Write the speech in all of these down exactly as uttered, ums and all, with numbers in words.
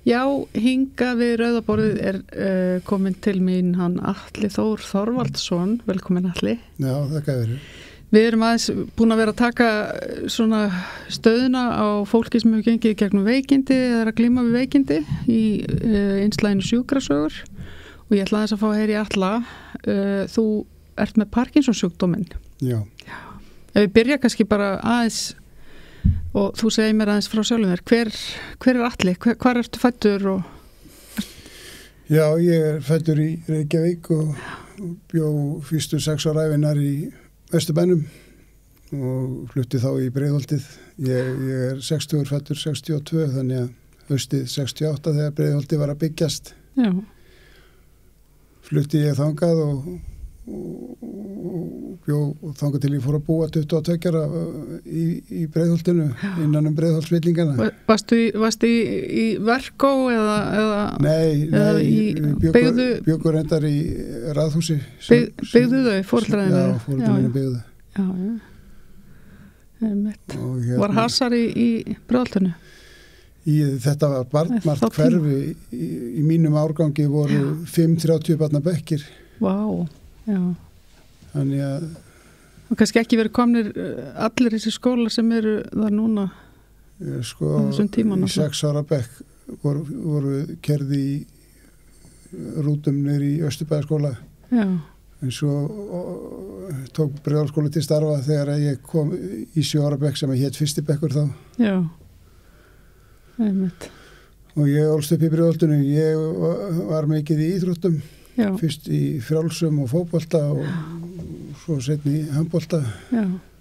Já, hinga við rauðaborðið er uh, komin til mín hann Atli Þór Þorvaldsson, velkomin Atli. Já, þakka fyrir. Við erum aðeins búin að vera að taka svona stöðuna á fólki sem hefur gengið gegnum veikindi eða er að glíma við veikindi í uh, einslæginu sjúkrasögur og ég ætla aðeins að fá að heyra í Atla. Uh, þú ert með Parkinsons sjúkdóminn. Já. Já. Ef við byrja kannski bara aðeins og þú segir mér aðeins frá sjálfum þér, hver, hver er Atli? Hver, hvar ertu fæddur? Og... Já, ég er fæddur í Reykjavík og bjó fyrstu sex ára ævinar í Vesturbænum og flutti þá í Breiðholtið. Ég, ég er sextugur fæddur sextíu og tvö, þannig að haustið sextíu og átta þegar Breiðholtið var að byggjast. Já. Flutti ég þangað og og, og bjó og þangað til ég fór að búa tuttugu og tveggja ára í, í Breiðholtinu innan um Breiðholtsvillingana. Varstu í, varstu í, í Verkó eða, eða Nei, eða nei í, bjögur, bjögur endar í Raðhúsi. Byg, byggðu þau, fóreldræðinu? Já, fóreldræðinu byggðu. Já, já. Hérna, var hasar í, í Breiðholtinu? Í, þetta var barnmargt hverfi í, í mínum árgangi voru fimm til þrjátíu barna bekkir. Vá, já. Þannig að og kannski ekki verið komnir allir þessi skóla sem eru þar núna sko, á þessum tíman. Í sex ára bekk voru, voru kerði í rútum niður í Austurbæðaskóla. Já. En svo og, tók Breiðholtsskóli til starfa þegar ég kom í sjö ára bekk sem hét fyrsti bekkur þá. Já. Einmitt. Og ég ólst upp í Breiðholtinu. Ég var, var mikið í íþróttum. Já. Fyrst í frjálsum og fótbolta og svo seinni í handbolta. Já.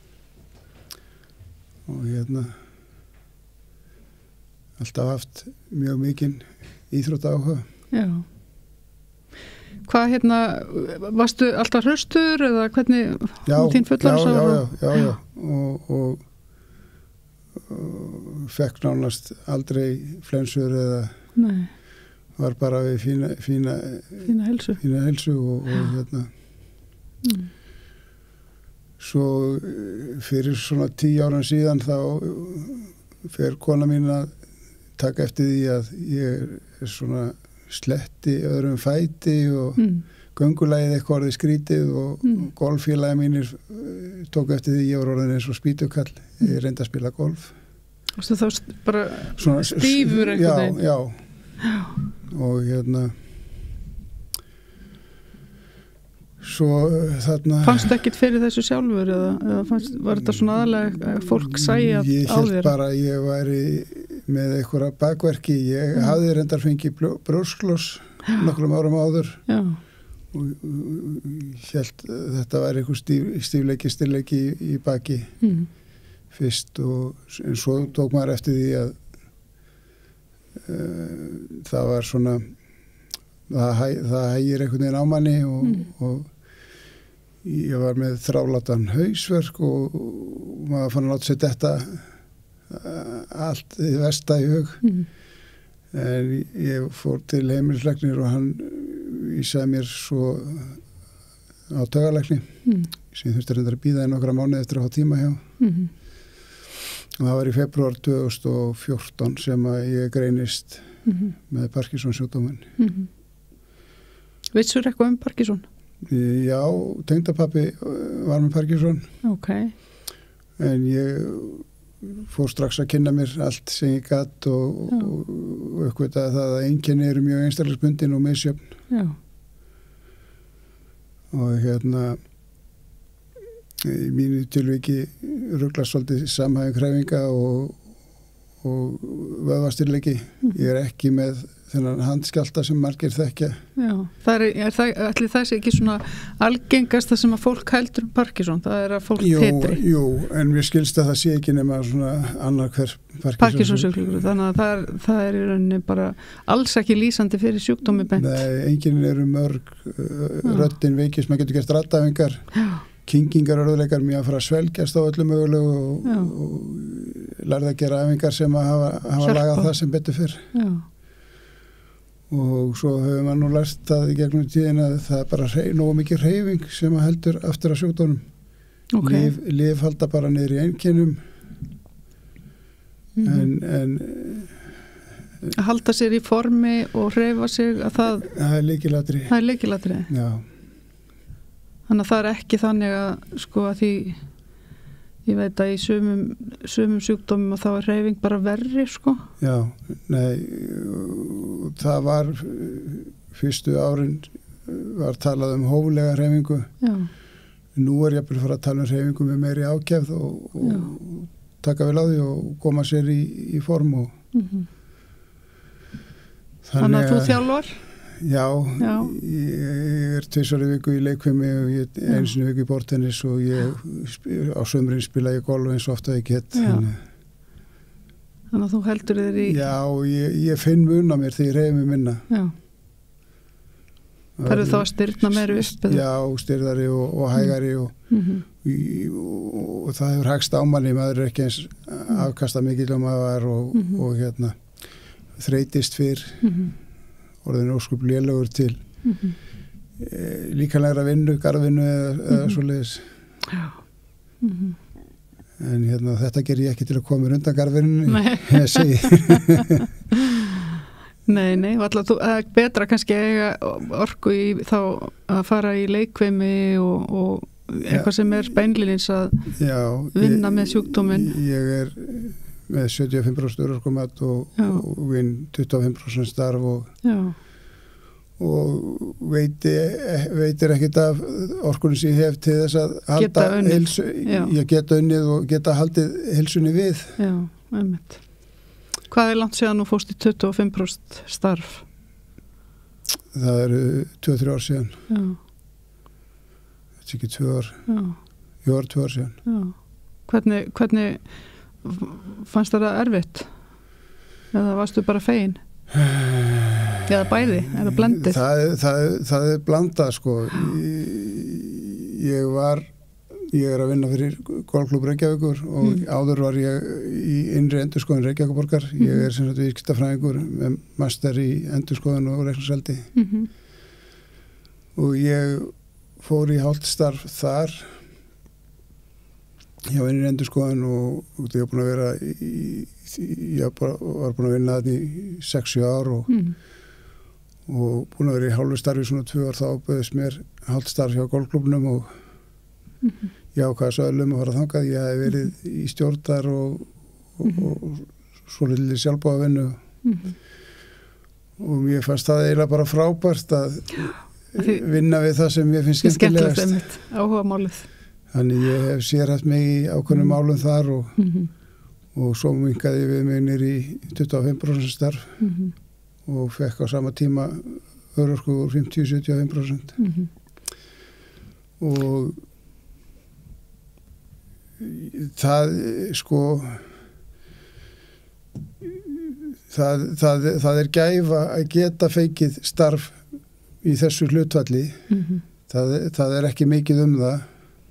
Og hérna alltaf haft mjög mikinn íþróttaáhuga. Já. Hvað hérna, varstu alltaf hraustur eða hvernig já, þín fullorðinsára? Já, já, já, já, já. Og, og, og fekk nánast aldrei flensur eða Nei. Var bara við fína fína, fína helsu, fína helsu og, og hérna mm. Svo fyrir svona tíu áran síðan þá fer kona mín að taka eftir því að ég er svona sletti öðrum fæti og mm. göngulagið eitthvað orðið skrítið og mm. golffélagi mínir tók eftir því ég var orðin eins og spýtukall. Ég reyndi að spila golf. Og svo þá bara svona, stífur einhvern veginn? Já, já. Já. Og hérna svo þarna fannst ekkit fyrir þessu sjálfur eða, eða fannst, var þetta svona aðalega að fólk sæja á þér? Ég held bara að ég væri með einhverja bakverki. Ég mm. hafði reyndar fengið brjóskloss nokkrum árum áður. Já. Og held þetta væri einhver stíf, stífleiki, stilleiki í, í baki mm. fyrst og en svo tók maður eftir því að uh, það var svona það, hæ, það hægir einhvern veginn á manni og, mm. og ég var með þrálatan hausverk og, og maður fann að láta sér þetta allt í versta í hug mm. en ég fór til heimilislæknir og hann vísaði mér svo á taugalækni mm. sem ég þurfti reyndar að bíða í nokkra mánuði eftir að hafa tíma hjá mm. og það var í febrúar tvö þúsund og fjórtán sem að ég greinist mm. með Parkinsons sjúkdóminn. Mm. Vitsur eitthvað um Parkinson? Já, tengdapappi var með Parkinson. Ok. En ég fór strax að kynna mér allt sem ég gat og, og, og uppgötaði það að einkenni eru mjög einstaklingsbundin og misjöfn. Já. Og hérna í mínu tilviki ruglast svolítið samhæfing hreyfinga og, og vöðvastyrleiki. Mm. Ég er ekki með þennan handskjálta sem margir þekkja. Já, það er, er það, ætli það sé ekki svona algengast það sem að fólk heldur um Parkinson, það er að fólk jú, titri. Jú, en við skilst að það sé ekki nema svona annar hver Parkinson sjúklingur, þannig að það er, það er í rauninni bara alls ekki lýsandi fyrir sjúkdómi bent. Nei, enginn eru mörg, uh, röddin veikist, maður getur gert raddæfingar, kingingar örðuleikar, mjög að fara að svelgjast á öllu mögulegu og, og lærða að gera æfingar sem að hafa, hafa lagað það sem betur fyrr. Já. Og svo hefur maður nú lært það í gegnum tíðin að það er bara rey, nógu mikið hreyfing sem að heldur aftur að sjúkdónum. Okay. Lyf, lyf halda bara niður í einkennum mm-hmm. en, en, Að halda sér í formi og hreyfa sig að það Það er lykilatriði. Það er lykilatriði. Já. Þannig að það er ekki þannig að sko að því ég veit að í sumum, sumum sjúkdómum að þá er hreyfing bara verri sko. Já, nei það var fyrstu árin var talað um hóflega hreyfingu. Já. Nú er ég að fara að tala um hreyfingu með meiri ákefð og, og taka vel á því og koma sér í, í form og mm-hmm. Þannig að þú þjálfar? Já, já. Ég er tvisvar í viku í leikfimi og ég er einu sinni viku í bortennis og ég, á sömurinn spila ég golf eins og ofta ég get. Þannig, þannig að þú heldur þér í... Já, ég, ég finn mun á mér þegar ég reyði mig minna. Já. Það eru þá að styrna meiri upp? Já, styrðari og, og hægari og, mm-hmm. og, og það hefur hægst ámanni, maður er ekki eins afkasta mikil og maður var og, mm-hmm. og hérna þreytist fyrr mm-hmm. orðin óskup lélegur til mm-hmm. e, líkanlegra vinnu, garðvinnu eða, mm-hmm. eða svoleiðis. Já. Mm-hmm. En hérna, þetta ger ég ekki til að koma undan garðvinnunni. Nei. Ég segi. nei, nei, alltaf, þú, það er betra kannski að eiga orku í þá að fara í leikvimi og, og eitthvað ja. Sem er beinlínis að Já, vinna ég, með sjúkdóminn. Ég er með sjötíu og fimm prósent örorkumat og, og vinn tuttugu og fimm prósent starf og, og veiti, veitir ekkert af orkunum sem ég hef til þess að halda heilsu, ég geta unnið og geta haldið heilsunni við. Já, einmitt. Hvað er langt síðan þú fórst í tuttugu og fimm prósent starf? Það eru tvö til þrjú ár síðan. Já. Þetta er ekki tvö ár. Já. Jú, ár, tvö ár síðan. Já. Hvernig, hvernig fannst það erfitt? Eða varstu bara fegin? Eða bæði? Eða blendið? Það, það, það er blandað sko. Ég var ég er að vinna fyrir golfklúbb Reykjavíkur og mm. áður var ég í innri endurskoðun Reykjavíkurborgar. Mm-hmm. Ég er sem sagt viðskiptafræðingur með master í endurskoðun og reikningshaldi. Mm-hmm. Og ég fór í hálft starf þar ég var inn í endurskoðun og, og ég var búin að vera í, ég var búin að vinna þetta í sex sjö ár og, mm. og búin að vera í hálfu starfi svona tvö ár þá bauðist mér hálft starf hjá golfklúbbnum og mm-hmm. ég ákvaði sögulum að fara þangað. Ég hef verið mm-hmm. í stjórnar og, og, mm-hmm. og svo lítið sjálfbóðavinnu mm-hmm. og mér fannst það eiginlega bara frábært að Því, vinna við það sem ég finnst skemmtilegast. Áhuga málið. Þannig ég hef sérhæft mig í ákveðnum málum þar og, mm-hmm. og svo minkaði við mig niður í tuttugu og fimm prósent starf mm-hmm. og fekk á sama tíma örorku úr fimmtíu til sjötíu og fimm prósent. Mm-hmm. Og það sko það, það, það er gæfa að geta feikið starf í þessu hlutfalli. Mm-hmm. það, það er ekki mikið um það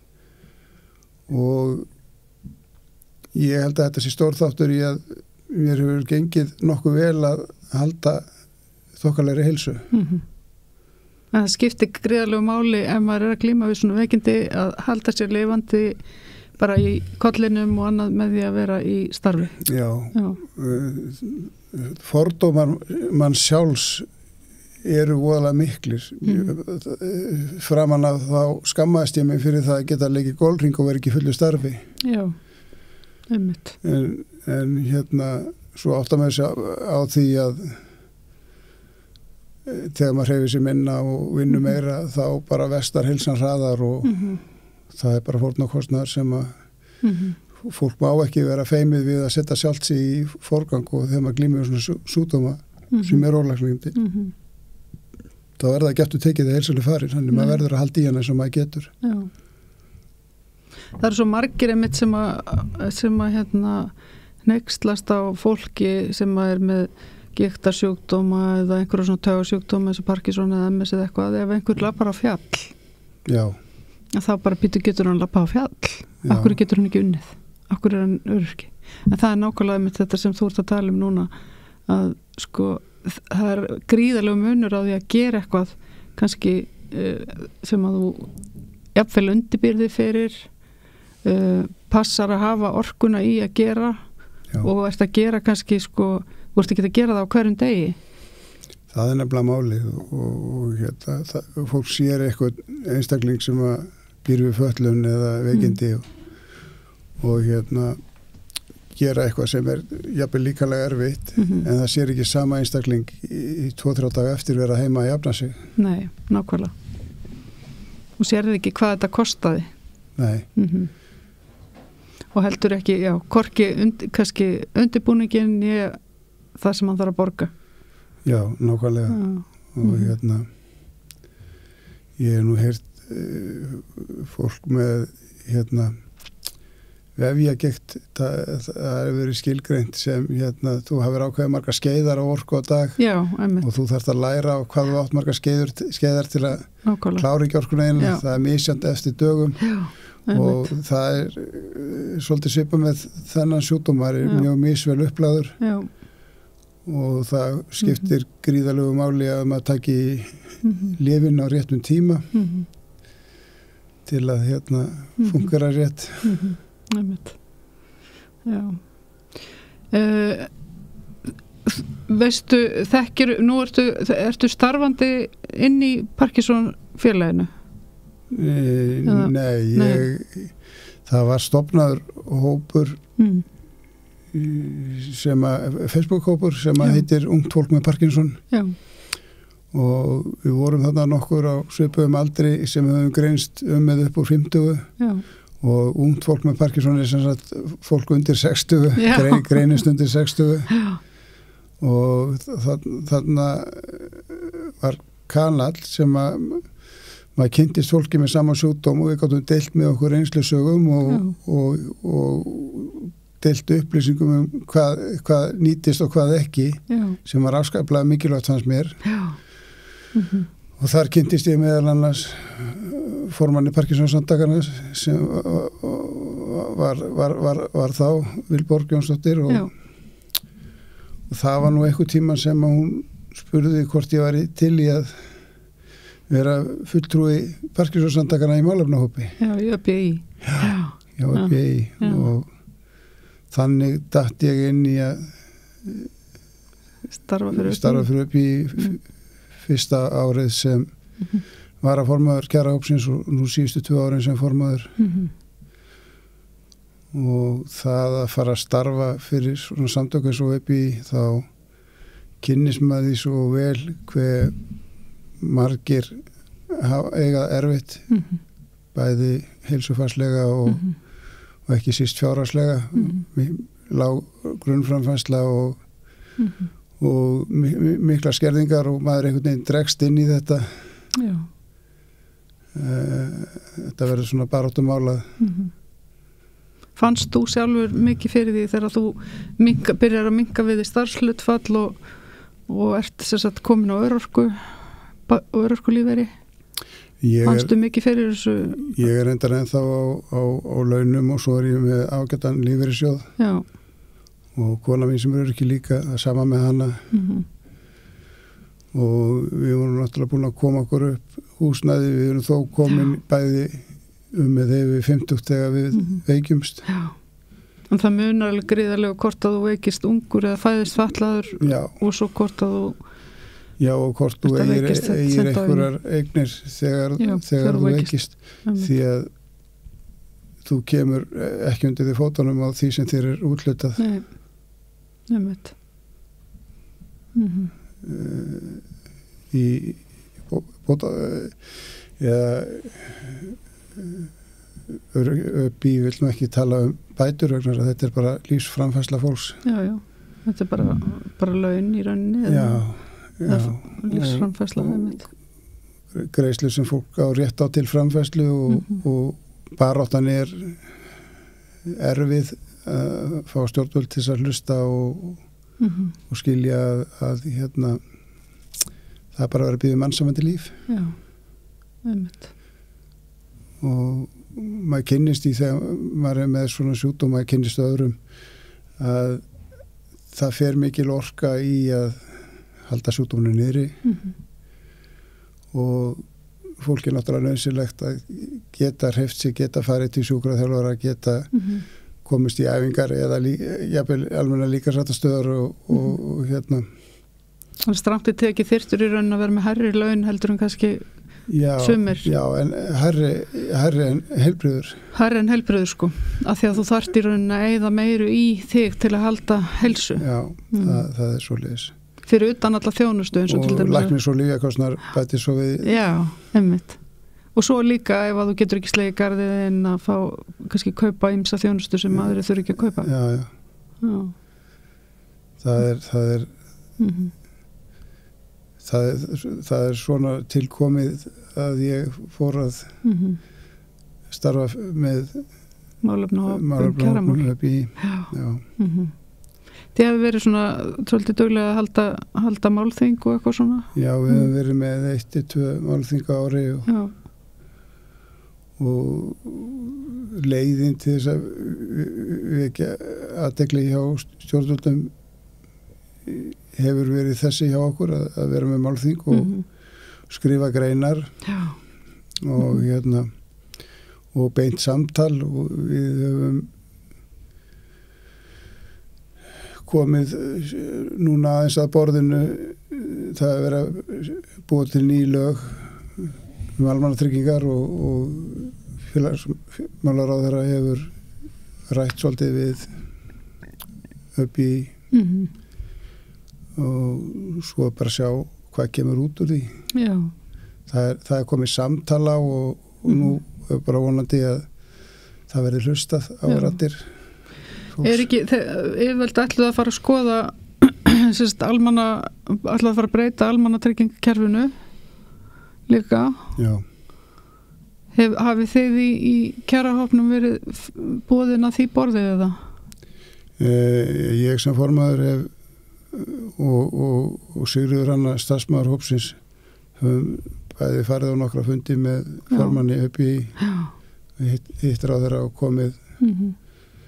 og ég held að þetta sé stór þáttur í að mér hefur gengið nokkuð vel að halda þokkalegri heilsu. Mm-hmm. Það skiptir gríðarlegu máli ef maður er að glíma við svona veikindi að halda sér lifandi bara í kollinum og annað með því að vera í starfi. Já, Já. Fordómar mann sjálfs eru voðalega miklir. Mm. Framan af þá skammaðist ég mig fyrir það að geta leikið golfhring og vera ekki fullu starfi. Já, einmitt. En, en hérna, svo áttar maður sér á því að þegar maður hreyfir sér minna og vinnu mm-hmm. meira, þá bara vestar heilsan hraðar og mm-hmm. það er bara fórnarkostnaðar sem að mm-hmm. fólk má ekki vera feimið við að setja sjálft sig í forgang og þegar maður glímir svona sjúkdóma mm-hmm. sem er ólækningandi. Mm-hmm. þá er það ekki eftir tekið það heilsuleg farin, þannig Nei. Maður verður að halda í hana eins og maður getur. Já. Það eru svo margir einmitt sem að, sem að hérna, hneykslast á fólki sem að er með gigtarsjúkdóma eða einhverjum svona taugasjúkdóma eins og Parkinson eða M S eða eitthvað, ef einhver lappar á fjall. Já. Þá bara býtu getur hann lappa á fjall. Akkur getur hann ekki unnið. Akkur er hann öryrki. En það er nákvæmlega með þetta sem þú ert að tala um núna, að sko það er gríðarlega munur á því að gera eitthvað kannski uh, sem að þú jafnvel undirbyrði fyrir uh, passar að hafa orkuna í að gera Já. Og ert að gera kannski sko Þú ert ekki að gera það á hverjum degi. Það er nefnilega málið og, og hérna, það, fólk sér eitthvað einstakling sem að býr við fötlun eða veikindi mm. og, og hérna gera eitthvað sem er jafnvel líkalega erfitt mm-hmm. en það sér ekki sama einstakling í, í tvo til þrjá daga eftir vera heima að jafna sig. Nei, nákvæmlega. Og sér þið ekki hvað þetta kostaði. Nei. Mm-hmm. Og heldur ekki, já, hvorki und, kannski undirbúningin ég það sem hann þarf að borga. Já, nákvæmlega. Já. Og mm-hmm. hérna ég hef nú heyrt uh, fólk með hérna vefjagigt, það, það hefur verið skilgreint sem hérna, þú hafur ákveðið marga skeiðar á orku á dag. Já, og þú þarft að læra á hvað þú átt marga skeiður, skeiðar til að Nákvæmlega. Klára ekki orkuna einu, það er misjandi eftir dögum. Já, og það er uh, svolítið svipað með þennan sjúkdóm, það er Já. Mjög misvel upplagður. Já. Og það skiptir mm-hmm. gríðalegu máli að maður taki mm-hmm. lyfin á réttum tíma mm-hmm. til að hérna mm-hmm. fungera rétt. Mm-hmm. Nefnt. Já. Uh, veistu, þekkir, nú ertu, ertu starfandi inn í Parkinson félaginu? E, nei, ég, nei, það var stofnaður hópur mm. sem að, Facebook-hópur sem að heitir Ungt fólk með Parkinson. Já. Og við vorum þarna nokkur á svipuðum aldri sem höfum greinst um með upp úr fimmtugu. Já. Og ungt fólk með Parkinson er sem sagt fólk undir sextugu, grei, greinist undir sextugu. Já. Og þarna var kanall sem að maður kynntist fólki með sama sjúkdóm og við gáttum deilt með okkur reynslusögum og, og, og deilt upplýsingum um hvað, hvað nýtist og hvað ekki. Já. Sem var afskaplega mikilvægt fannst mér. Já. Mm-hmm. Og þar kynntist ég meðal annars formanni Parkinson-samtakarna sem var, var, var, var þá Vilborg Jónsdóttir og, og það var nú einhver tíma sem hún spurði hvort ég var til í að vera fulltrúi Parkinson-samtakarna í málefnahópi. Já, í Ö B I. Já, já, Ö B I. Já. Og þannig datt ég inn í að starfa fyrir, starfa fyrir Ö B I mm. fyrsta árið sem mm-hmm. var að formaður kjarahópsins og nú síðustu tvö árin sem formaður. Mm-hmm. Og það að fara að starfa fyrir svona samtök eins og Ö B I þá kynnist maður því svo vel hver margir eiga erfitt mm-hmm. bæði heilsufarslega og, mm-hmm. og ekki síst fjárhagslega mm-hmm. lág grunnframfærsla og mm-hmm. og mikla skerðingar og maður einhvern veginn dregst inn í þetta. Já. Þetta verður svona baráttumálað. Mm-hmm. Fannst þú sjálfur mikið fyrir því þegar þú minka, byrjar að minka við í starfshlutfall og, og ert sem sagt komin á örorku örorkulífeyri? Fannst þú mikið fyrir þessu? Ég er endar ennþá á, á, á launum og svo er ég með ágætan lífeyrissjóð. Já. Og kona mín sem er ekki líka að sama með hana. Mm-hmm. Og við vorum náttúrulega búin að koma okkur upp húsnæði, við erum þó komin Já. Bæði um með þegar við fimmtugt þegar við mm-hmm. veikjumst. Já. En það munar alveg gríðarlega hvort að þú veikist ungur eða fæðist fatlaður Já. Og svo hvort að þú Já, og hvort þú eigir, eigir einhverjar eignir þegar, Já, þegar, þegar þú veikist, veikist. Því að þú kemur ekki undir því fótunum á því sem þér er úthlutað. Nei. Nefnt. Mm-hmm. Uh, í bóta eða Ö B I vil nú ekki tala um bætur vegna að þetta er bara lífsframfærsla fólks. Já, já. Þetta er bara, bara laun í rauninni. Já, já. Lífsframfærsla. Greiðslu sem fólk á rétt á til framfærslu og, mm-hmm. og baráttan er erfið að fá stjórnvöld til að hlusta og, mm-hmm. og skilja að, að hérna, það er bara að vera að byggja mannsamandi líf. Já, einmitt. Og maður kynnist í þegar maður er með svona sjúkdóm, maður kynnist öðrum að það fer mikil orka í að halda sjúkdóminu niðri mm-hmm. og fólk er náttúrulega nauðsynlegt að geta hreyft sig, geta farið til sjúkraþjálfara, geta mm-hmm. komist í æfingar eða lí, jafnvel almenna líkamsræktarstöðvar og, og, og hérna. Þannig stramt í tekið þyrftur í raun að vera með hærri laun heldur en kannski já, sumir. Já, en hærri, hærri en heilbrigður. Hærri en heilbrigður sko, af því að þú þarft í raun að eyða meiru í þig til að halda heilsu. Já, mm. það, það er svoleiðis. Fyrir utan alla þjónustu eins og, og til dæmis. Og læknis og lyfjakostnaðar bæti svo við. Já, einmitt. Og svo líka ef að þú getur ekki slegið garðið en að fá, kannski kaupa ýmsa þjónustu sem aðri þurfi ekki að kaupa. Já, já. já. Það er, það er, mm-hmm. það er, það er svona tilkomið að ég fór að mm-hmm. starfa með málefnahópum upp í, já. já. Mm-hmm. Þið hefur verið svona svolítið duglega að halda, halda málþing og eitthvað svona? Já, við hefum mm. verið með eitt til tvö málþing á ári og já. Og leiðin til þess að við ekki aðtekli hjá stjórnvöldum hefur verið þessi hjá okkur að, að vera með málþing og mm-hmm. skrifa greinar Já. og mm-hmm. hérna og beint samtal og við höfum komið núna aðeins að borðinu það er verið að búa til ný lög um almannatryggingar og, og félagsmálaráðherra hefur rætt svolítið við upp í mm-hmm. og svo bara sjá hvað kemur út úr því. Já. Það er, það er komið samtala og, og mm-hmm. nú er bara vonandi að það verði hlustað á raddir. Er ekki, yfirvöld ætluð að fara að skoða sérst, almanna, ætluð að fara að breyta almannatryggingakerfinu líka. Já. Hef, hafið þið í, í kjarahópnum verið boðin að því borðið eða? Eh, ég sem formaður hef og, og, og Sigríður Anna starfsmaður hópsins höfum bæði farið á nokkra fundi með formanni upp í hittir á þeirra og komið mm-hmm.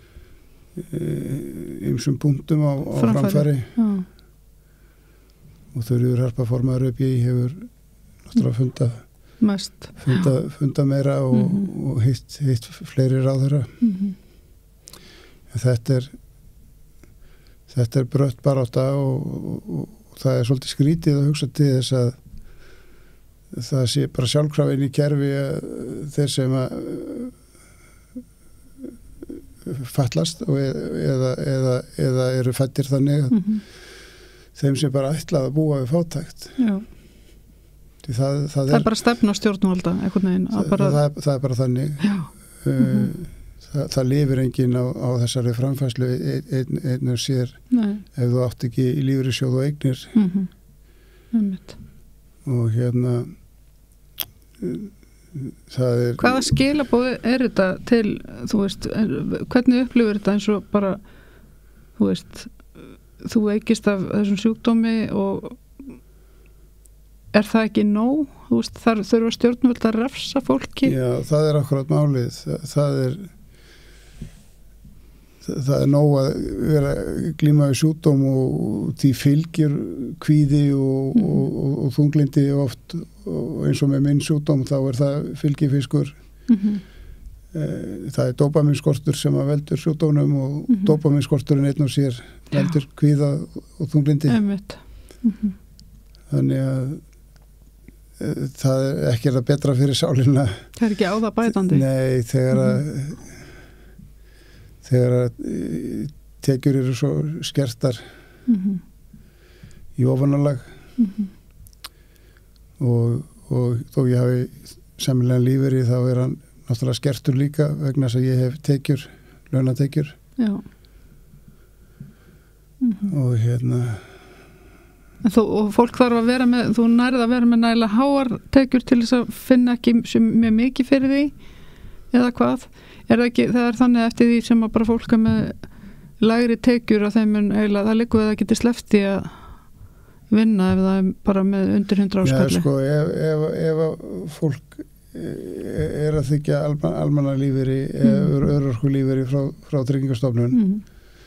ýmsum punktum á, á framfæri, framfæri. Og Þuríður Harpa formaður upp í hefur náttúrulega funda mest funda, funda meira og, mm-hmm. og hitt, hitt fleiri ráðherra mm-hmm. þetta er þetta er brött barátta og, og, og það er svolítið skrítið að hugsa til þess að það sé bara sjálfkrafa inn í kerfi að þeir sem að fallast og eða, eða, eða eru fættir þannig að mm-hmm. þeim sem bara ætlað að búa við fátækt. Já. Það, það, það er, er bara stefna stjórnvalda einhvern veginn. Það, bara... það, það er bara þannig. Já. Uh, mm-hmm. það, það lifir enginn á, á þessari framfærslu einn ein, ein og sér Nei. Ef þú átt ekki í lífeyrissjóð og eignir. Mm-hmm. Og hérna það er... Hvaða skilaboð er þetta til, þú veist, hvernig upplifir þetta eins og bara, þú veist, þú veikist af þessum sjúkdómi og er það ekki nóg? Þú veist, þar þurfa stjórnvöld að refsa fólki? Já, það er akkurat málið. Það, það er það er nóg að vera glíma við sjúkdóm og því fylgir kvíði og, mm. og, og, og þunglindi oft og eins og með minn sjúkdóm þá er það fylgifiskur. Mm-hmm. Það er dópaminskortur sem að veldur sjúkdómnum og mm-hmm. dópaminskorturinn einn og sér veldur kvíða og þunglindi. Mm-hmm. Þannig að það er ekki það betra fyrir sálina. Það er ekki á það bætandi. Nei, þegar að mm-hmm. þegar að tekjur eru svo skertar mm-hmm. í ofanalag mm-hmm. og, og þó ég hafi samlega lífeyri þá er hann náttúrulega skertur líka vegna þess að ég hef tekjur, launatekjur. Já. Mm-hmm. Og hérna Þú, og fólk þarf að vera með, þú nærið að vera með nægilega háar tekjur til þess að finna ekki mjög mikið fyrir því eða hvað? Er það ekki, það er þannig eftir því sem að bara fólk er með lægri tekjur að þeim eiginlega, það liggur að það geti sleppt í að vinna ef það er bara með undir hundrað áskalli. Já, sko, ef, ef, ef fólk er að þykja alman, almannalífeyri mm. eða örorkulífeyri frá, frá Tryggingastofnun mm.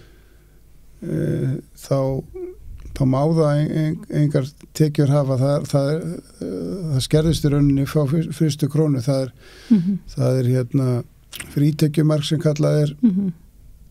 e, þá þá má það engar tekjur hafa, það, það, er, það skerðist í rauninni frá fyrstu krónu, það er, mm-hmm. það er hérna frítekjumark sem kallað er mm-hmm.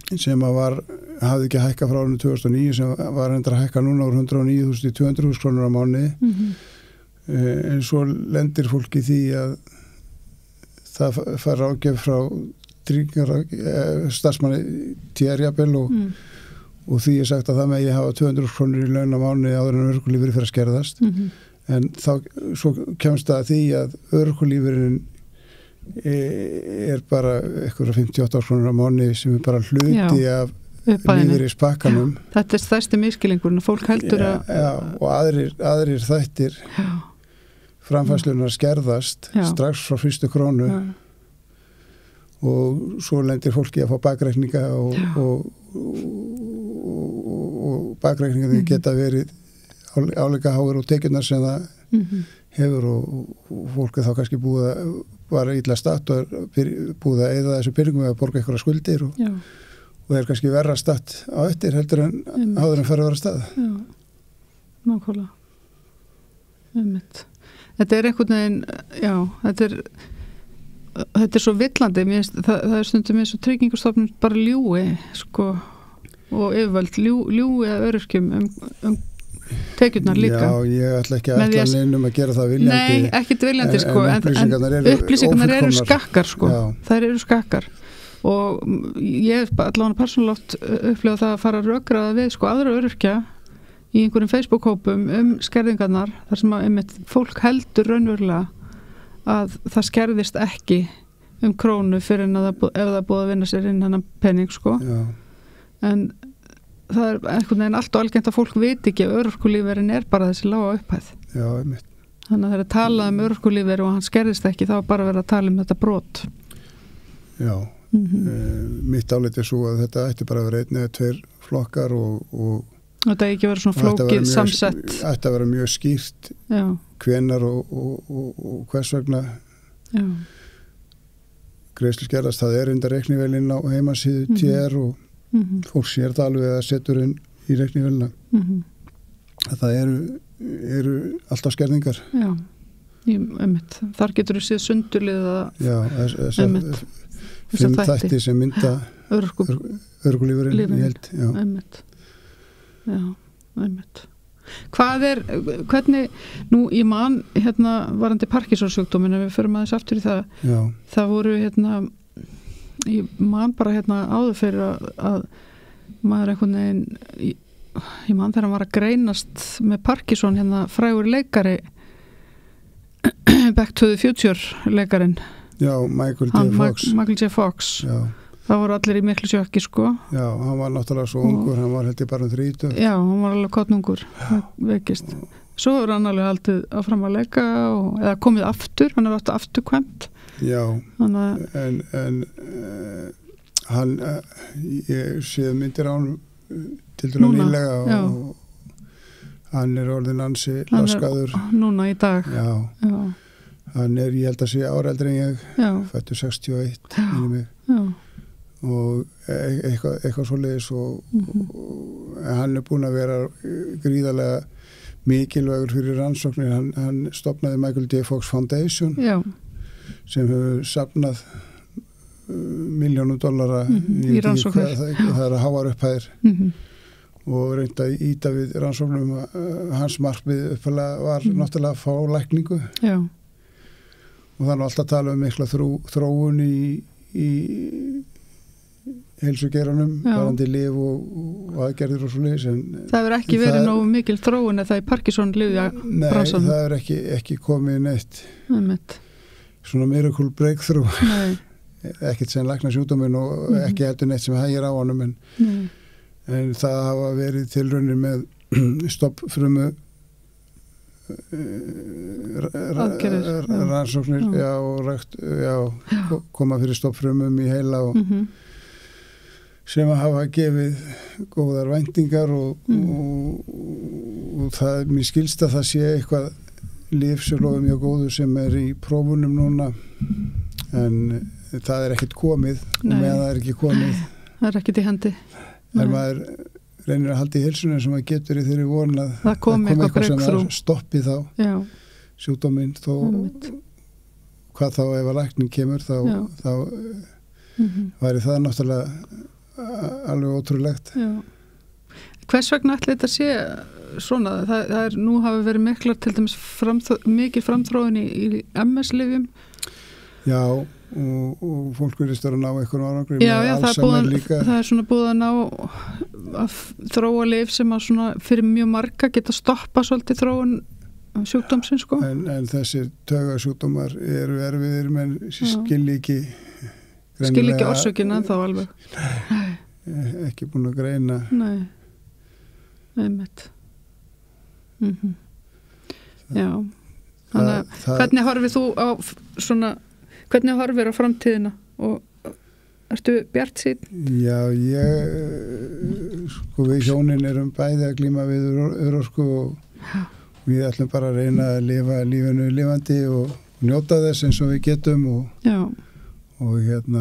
sem að var, hafði ekki hækka frá árinu tvö þúsund og níu sem var hendur að hækka núna úr hundrað og níu þúsund í tvö hundruð þúsund krónur á mánuði. Mm-hmm. En svo lendir fólki því að það fær ágjöf frá tryggingar starfsmanni T R-jafnvel og, mm. og því er sagt að það megi hafa tvö hundruð krónur í laun á mánuði áður en örorkulífeyrir fyrir að skerðast. Mm-hmm. En þá svo kemst það að því að örorkulífeyririnn er bara eitthvað fimmtíu og átta krónur á mánuði sem er bara hluti já, af lífeyrispakkanum. Þetta er stærsti miskilningurinn, fólk heldur já, að já, og aðrir, aðrir þættir já. Framfærslunar skerðast já. Strax frá fyrstu krónu já. Og svo lendir fólki að fá bakreikninga og, og, og, og bakreikninga mm-hmm. geta verið áleika háir og tekjurnar sem það mm-hmm. hefur og, og fólk er þá kannski búið að bara illa statt og er búið að eyða þessu peningum eða borga eitthvað skuldir og, og er kannski verra statt á eftir heldur en mm. áður en fara að vera stað. Já, nákvæmlega. Einmitt. Þetta er einhvern veginn, já, þetta er þetta er svo villandi, mér, það, það er stundum eins og Tryggingastofnun bara ljúi sko, og yfirvöld ljú, ljúi að öryrkjum um, um tekjurnar líka. Já, ég ætla ekki að ætla neinum að gera það viljandi. Nei, ekkert viljandi sko, en, en, en upplýsingarnar eru skakkar sko, já. Þær eru skakkar og ég allavega persónulegt upplifa það að fara að rökraða við sko aðra öryrkja í einhverjum Facebook-hópum um skerðingarnar þar sem að einmitt fólk heldur raunverulega að það skerðist ekki um krónu fyrir en að það, ef það er búið að vinna sér inn hennan penning sko. Já. En það er einhvern veginn allt og algengt að fólk veit ekki að örorkulífeyrin er bara þessi lága upphæð. Já, einmitt. Þannig að það er að tala um örorkulífeyri og hann skerðist ekki, þá er bara verið að tala um þetta brot. Já, mm-hmm. e, mitt álit er svo að þetta ætti bara að vera einn eða tveir flokkar og, og þetta er ekki verið svona flókið samsett. Það ætti að vera mjög skýrt já. Hvenar og, og, og, og hvers vegna greiðslu skerðast. Það er undar reiknivelin á heimasíðu mm-hmm. T R og mm-hmm. fólk sér það alveg að setur inn í reiknivelina. Mm-hmm. Það eru, eru alltaf skerðingar. Já, einmitt. Þar getur þú séð sundurlið að já, þessar fimm þætti sem mynda örgulífurinn í held. Já, einmitt. Já, einmitt. Hvað er, hvernig, nú ég man hérna varandi Parkinsons-sjúkdóminn ef við förum aðeins aftur í það, já. Það voru hérna, ég man bara hérna áður fyrir að, að maður einhvern veginn, ég, ég man þegar hann var að greinast með Parkinson hérna frægur leikari Back to the Future leikarinn. Já, Michael J. Fox. Michael J. Fox. Já. Það voru allir í miklu sjökki sko. Já, hann var náttúrulega svo ungur, og, hann var held ég bara um þrítugt. Já, hann var alveg kottnungur, veikist. Svo er hann alveg haldið áfram að leika og, eða komið aftur, hann er alltaf afturkvæmt. Já, Þannig, en, en uh, hann, uh, ég séð myndir á hann til dæla nýlega og, og hann er orðin ansi laskaður. Núna í dag. Já, já. Hann er, ég held að sé áreldri en ég, fættur sextíu og eitt, minni mig. Já. Og eitthvað, eitthvað svoleiðis og, mm-hmm. og hann er búin að vera gríðarlega mikilvægur fyrir rannsóknir. Hann, hann stofnaði Michael J. Fox Foundation já. Sem hefur safnað uh, miljónum dollara mm-hmm. í, í rannsóknir. Það, það er að háar upphæðir mm-hmm. og reynda að íta við rannsóknum. Uh, hans markmið upphæðlega var mm-hmm. náttúrulega að fá lækningu já. Og það er alltaf að tala um mikla þrú, þróun í, í heilsugeiranum, varandi lyf og, og aðgerðir og svoleiðis. Það hefur ekki verið nógu mikil þróun eða það er Parkinson lyfja bransanum? Nei, það hefur ekki, ekki komið neitt Æmitt. Svona miracle breakthrough ekkert sem lækna sjúkdóminn og mm. ekki heldur neitt sem hægir á honum en, en það hafa verið tilraunir með stoppfrumu aðgerðir rannsóknir já, og rækt, já, koma fyrir stoppfrumum í heila og mm-hmm. sem að hafa gefið góðar væntingar og, mm. og, og það, mér skilst að það sé eitthvað lyf sem lofið mjög góðu sem er í prófunum núna en það er ekkert komið Nei. Og meðan það er ekki komið það er ekkert í hendi en maður reynir að halda í heilsunum sem maður getur í þeirri von að það komi eitthvað, eitthvað sem er stoppið þá Já. Sjúkdóminn þó hvað þá ef að lækning kemur þá, þá mm-hmm. væri það náttúrulega alveg ótrúlegt. Já. Hvers vegna ætli þetta sé svona? Það, það er, nú hafi verið miklar til dæmis framþó, mikil framþróun í, í M S-lyfjum. Já, og, og fólk verið stöður að ná eitthvað árangri. Já, já, það er, búið, það er svona búið að ná að þróa lyf sem að svona fyrir mjög marga geta stoppa svolítið þróun sjúkdómsins, sko. En, en þessir taugasjúkdómar eru erfiðir, menn skilji ekki skilji ekki orsökina þá alveg. Nei, ekki búin að greina. Nei, einmitt. Mm-hmm. Já, þannig að hvernig horfir þú á svona, hvernig horfir á framtíðina og ertu bjart sín? Já, ég sko við hjónin erum bæði að glíma við örorku og við ætlum bara að reyna að lifa lífinu lifandi og njóta þess eins og við getum og, og hérna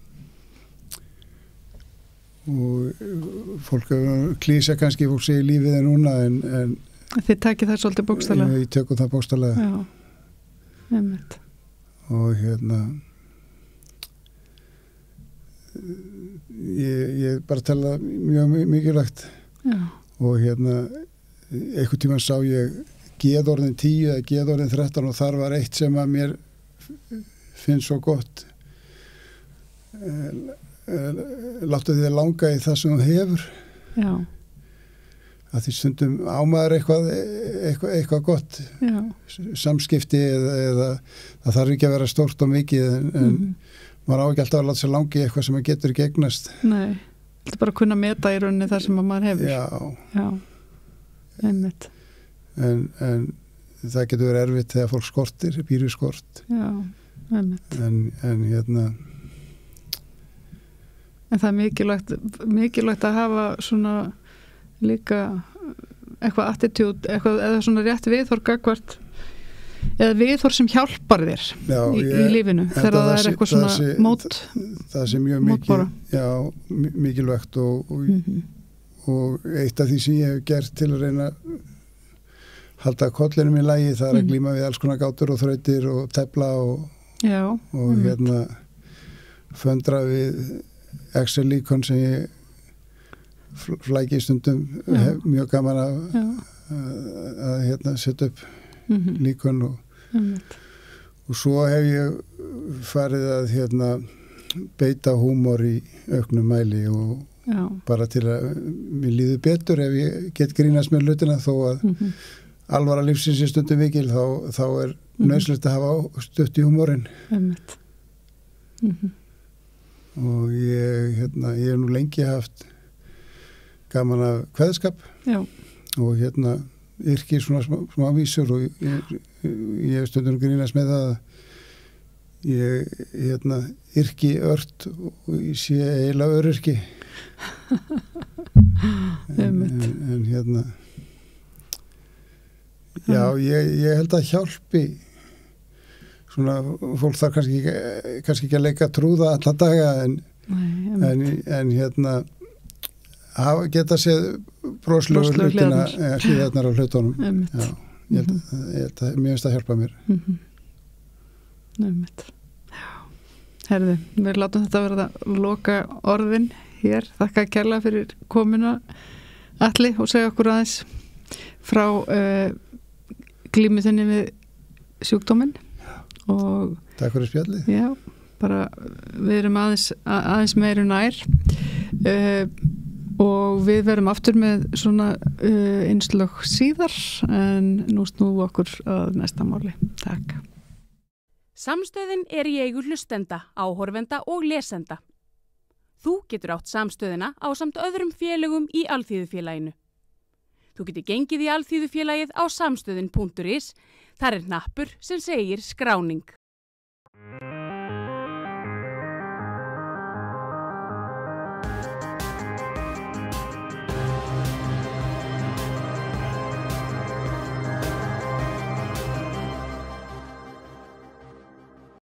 og fólk klísa kannski fólk segir lífið er núna en, en þið takið það svolítið bókstaflega? Við tökum það bókstaflega. Já, einmitt. Og hérna ég, ég bara tala mjög mikilvægt. Já. Og hérna einhvern tímann sá ég geðorðin tíu eða geðorðin þrettán og þar var eitt sem að mér finnst svo gott. Láttu þið langa í það sem þú hefur. Já. Að því stundum ámaður eitthvað, eitthvað, eitthvað gott. Já. Samskipti eða, eða það þarf ekki að vera stórt og mikið en, en mm. maður á ekki alltaf að láta sér langi eitthvað sem maður getur ekki eignast. Nei, þetta er bara að kunna meta í rauninni það sem maður hefur. Já. Já, einmitt. En, en það getur verið erfitt þegar fólk skortir, býr við skort. Já, einmitt. En, en hérna En það er mikilvægt, mikilvægt að hafa svona líka eitthvað attitút, eitthvað eða svona rétt viðhorf gagvart eða viðhorf sem hjálpar þér já, í, ég, í lífinu þegar það, það er eitthvað svona sé, mót það sé mjög mikil, já, mikilvægt og, og, mm-hmm. og eitt af því sem ég hef gert til að reyna að halda kollinum í lagi það er að glíma við alls konar gátur og þrautir og tefla og, já, og hérna föndra við Excel-líkon sem ég flæki stundum hef mjög gaman að að, að hérna setja upp mm-hmm. líkon og, mm-hmm. og svo hef ég farið að hérna beita húmor í auknum mæli og já. Bara til að mér líður betur ef ég get grínast með hlutina þó að mm-hmm. alvara lífsins er stundum vikil þá, þá er mm-hmm. nauðsynlegt að hafa stutt í húmorinn mm-hmm. og ég hérna, ég hef nú lengi haft gaman af kveðskap já. Og hérna yrki svona smá, smá vísur og ég, ég hef stundum grínast með það að ég hérna yrki ört og ég sé eiginlega öryrki en, en, en hérna já, ég, ég held að hjálpi svona, fólk þarf kannski ekki, kannski ekki að leika trúða alla daga en, Nei, en, en hérna hafa geta séð broslegu hlutina eða hlýðarnar á hlutunum já, ég held að, ég held að mér finnst að hjálpa mér mm-hmm. Nefnitt Herði, við látum þetta verða loka orðin hér, þakka kærlega fyrir komuna Atli og segja okkur aðeins frá uh, glímu þinni við sjúkdóminn og takk fyrir spjallið já, bara við erum aðeins, aðeins meiri nær uh, og við verum aftur með svona uh, einslög síðar en nú snúum okkur að næsta máli. Takk. Samstöðin er í eigu hlustenda, áhorfenda og lesenda. Þú getur átt samstöðina á samt öðrum félögum í Alþýðufélaginu. Þú getur gengið í Alþýðufélagið á samstöðin punktur is. Þar er hnappur sem segir skráning.